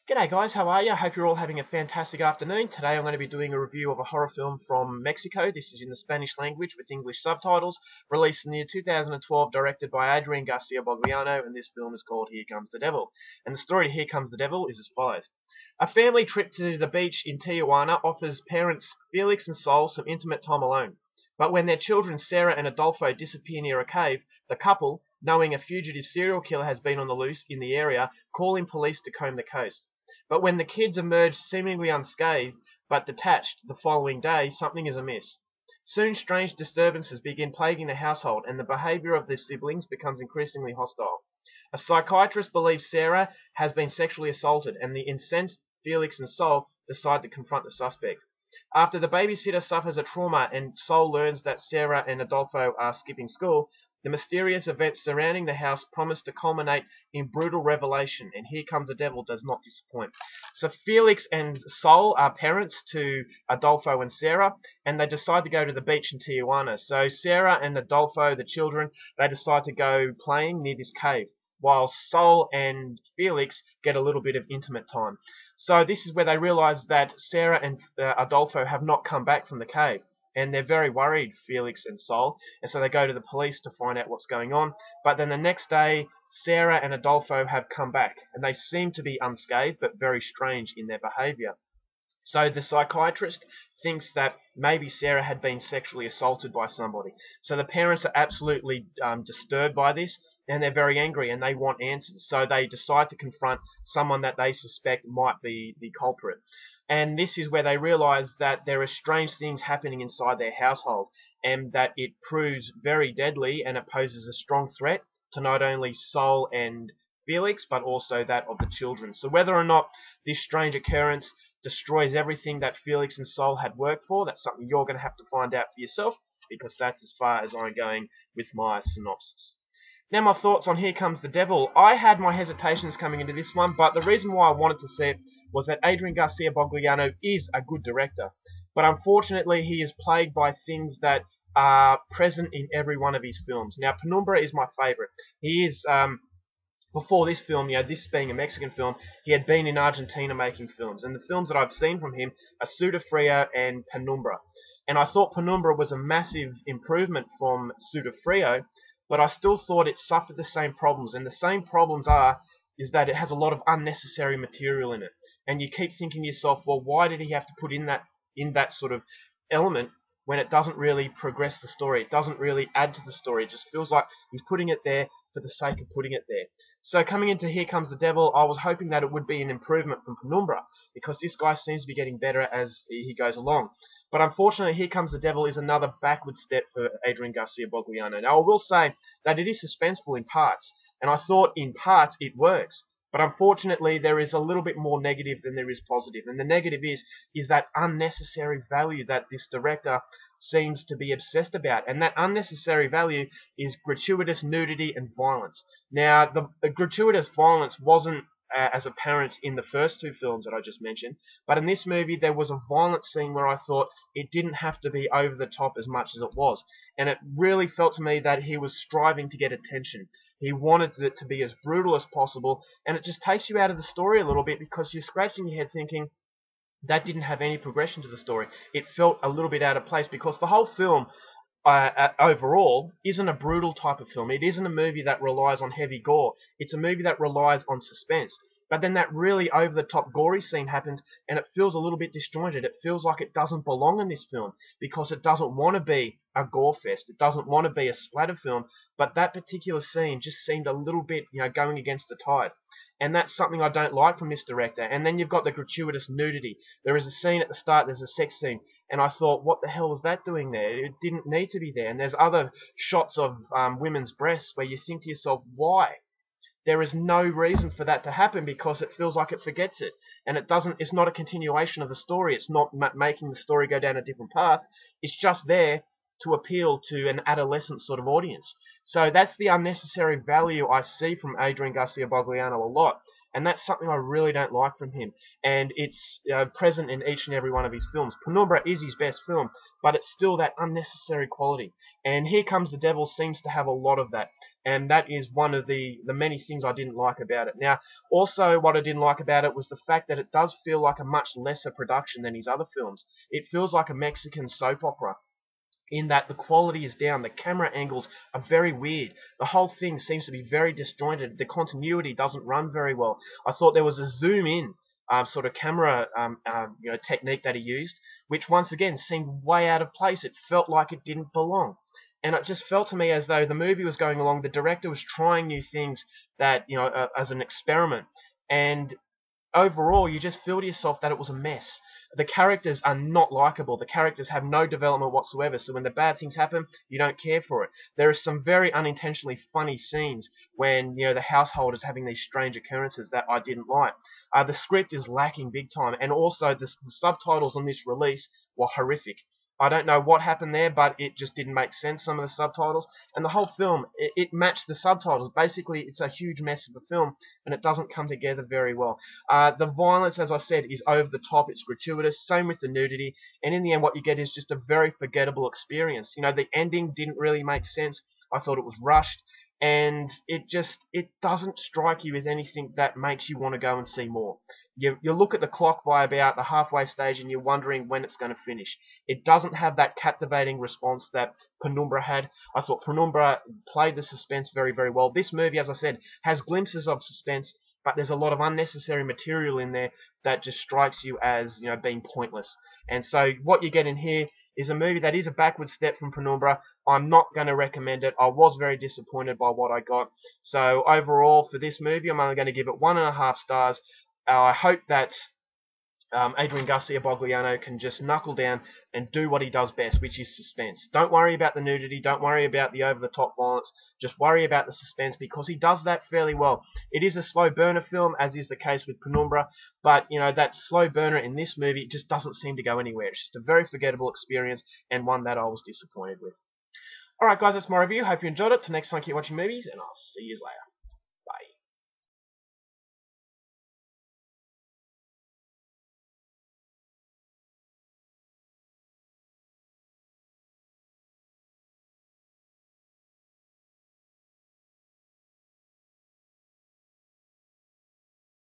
G'day guys, how are you? I hope you're all having a fantastic afternoon. Today I'm going to be doing a review of a horror film from Mexico. This is in the Spanish language with English subtitles, released in the year 2012, directed by Adrian Garcia Bogliano, and this film is called Here Comes the Devil. And the story to Here Comes the Devil is as follows. A family trip to the beach in Tijuana offers parents Felix and Sol some intimate time alone. But when their children Sarah and Adolfo disappear near a cave, the couple, knowing a fugitive serial killer has been on the loose in the area, call in police to comb the coast. But when the kids emerge seemingly unscathed, but detached, the following day, something is amiss. Soon strange disturbances begin plaguing the household, and the behaviour of the siblings becomes increasingly hostile. A psychiatrist believes Sarah has been sexually assaulted, and the incensed Felix and Sol decide to confront the suspect. After the babysitter suffers a trauma and Sol learns that Sarah and Adolfo are skipping school, the mysterious events surrounding the house promise to culminate in brutal revelation, and Here Comes the Devil does not disappoint. So Felix and Sol are parents to Adolfo and Sarah, and they decide to go to the beach in Tijuana. So Sarah and Adolfo, the children, they decide to go playing near this cave, while Sol and Felix get a little bit of intimate time. So this is where they realise that Sarah and Adolfo have not come back from the cave. And they're very worried, Felix and Sol, and so they go to the police to find out what's going on. But then the next day, Sarah and Adolfo have come back, and they seem to be unscathed, but very strange in their behaviour. So the psychiatrist thinks that maybe Sarah had been sexually assaulted by somebody. So the parents are absolutely disturbed by this, and they're very angry, and they want answers. So they decide to confront someone that they suspect might be the culprit. And this is where they realise that there are strange things happening inside their household, and that it proves very deadly, and it poses a strong threat to not only Sol and Felix, but also that of the children. So whether or not this strange occurrence destroys everything that Felix and Sol had worked for, that's something you're going to have to find out for yourself, because that's as far as I'm going with my synopsis. Now my thoughts on Here Comes the Devil. I had my hesitations coming into this one, but the reason why I wanted to see it was that Adrian Garcia Bogliano is a good director. But unfortunately he is plagued by things that are present in every one of his films. Now Penumbra is my favourite. He is, before this film, this being a Mexican film, he had been in Argentina making films. And the films that I've seen from him are Sudafrio and Penumbra. And I thought Penumbra was a massive improvement from Sudafrio, but I still thought it suffered the same problems. And the same problems is that it has a lot of unnecessary material in it. And you keep thinking to yourself, well, why did he have to put in that sort of element when it doesn't really progress the story? It doesn't really add to the story. It just feels like he's putting it there for the sake of putting it there. So coming into Here Comes the Devil, I was hoping that it would be an improvement from Penumbra, because this guy seems to be getting better as he goes along. But unfortunately, Here Comes the Devil is another backward step for Adrian Garcia Bogliano. Now, I will say that it is suspenseful in parts, and I thought in parts it works. But unfortunately, there is a little bit more negative than there is positive. And the negative is that unnecessary value that this director seems to be obsessed about. And that unnecessary value is gratuitous nudity and violence. Now, the gratuitous violence wasn't as apparent in the first two films that I just mentioned, but in this movie there was a violent scene where I thought it didn't have to be over the top as much as it was, and it really felt to me that he was striving to get attention. He wanted it to be as brutal as possible, and it just takes you out of the story a little bit, because you're scratching your head thinking that didn't have any progression to the story. It felt a little bit out of place, because the whole film overall isn't a brutal type of film. It isn't a movie that relies on heavy gore. It's a movie that relies on suspense. But then that really over-the-top gory scene happens, and it feels a little bit disjointed. It feels like it doesn't belong in this film, because it doesn't want to be a gore fest. It doesn't want to be a splatter film. But that particular scene just seemed a little bit, going against the tide. And that's something I don't like from this director. And then you've got the gratuitous nudity. There is a scene at the start, there's a sex scene, and I thought, what the hell was that doing there? It didn't need to be there. And there's other shots of women's breasts where you think to yourself, why? There is no reason for that to happen, because it feels like it forgets it. And it's not a continuation of the story. It's not making the story go down a different path. It's just there to appeal to an adolescent sort of audience. So that's the unnecessary value I see from Adrian Garcia Bogliano a lot. and that's something I really don't like from him. And it's present in each and every one of his films. Penumbra is his best film, but it's still that unnecessary quality. And Here Comes the Devil seems to have a lot of that, and that is one of the many things I didn't like about it. Now, also what I didn't like about it was the fact that it does feel like a much lesser production than his other films. It feels like a Mexican soap opera, in that the quality is down, the camera angles are very weird, the whole thing seems to be very disjointed, the continuity doesn't run very well. I thought there was a zoom in sort of camera technique that he used, which once again seemed way out of place. It felt like it didn't belong. And it just felt to me as though the movie was going along, the director was trying new things that, as an experiment. And overall, you just feel to yourself that it was a mess. The characters are not likable. The characters have no development whatsoever. So when the bad things happen, you don't care for it. There are some very unintentionally funny scenes when the household is having these strange occurrences that I didn't like. The script is lacking big time, and also the subtitles on this release were horrific. I don't know what happened there, but it just didn't make sense, some of the subtitles. And the whole film, it matched the subtitles. Basically, it's a huge mess of a film, and it doesn't come together very well. The violence, as I said, is over the top. It's gratuitous. Same with the nudity. And in the end, what you get is just a very forgettable experience. The ending didn't really make sense. I thought it was rushed. And it doesn't strike you with anything that makes you want to go and see more. You look at the clock by about the halfway stage and you're wondering when it's going to finish. It doesn't have that captivating response that Penumbra had. I thought Penumbra played the suspense very, very well. This movie, as I said, has glimpses of suspense, but there's a lot of unnecessary material in there that just strikes you as being pointless. And so what you get in here is a movie that is a backward step from Penumbra. I'm not going to recommend it. I was very disappointed by what I got. So overall, for this movie, I'm only going to give it 1.5 stars. I hope that Adrian Garcia Bogliano can just knuckle down and do what he does best, which is suspense. Don't worry about the nudity, don't worry about the over-the-top violence, just worry about the suspense, because he does that fairly well. It is a slow burner film, as is the case with Penumbra, but that slow burner in this movie just doesn't seem to go anywhere. It's just a very forgettable experience, and one that I was disappointed with. Alright guys, that's my review. Hope you enjoyed it. Till next time, keep watching movies, and I'll see you later.